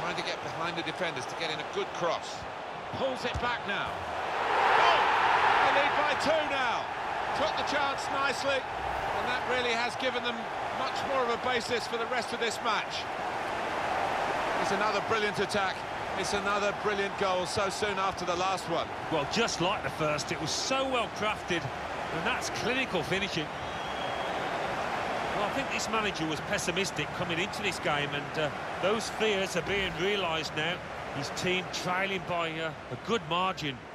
trying to get behind the defenders to get in a good cross. Pulls it back now. Oh! They lead by 2 now. Took the chance nicely, and that really has given them much more of a basis for the rest of this match. It's another brilliant attack. It's another brilliant goal so soon after the last one. Well, just like the first, it was so well crafted, and that's clinical finishing. Well, I think this manager was pessimistic coming into this game, and those fears are being realised now. His team trailing by a good margin.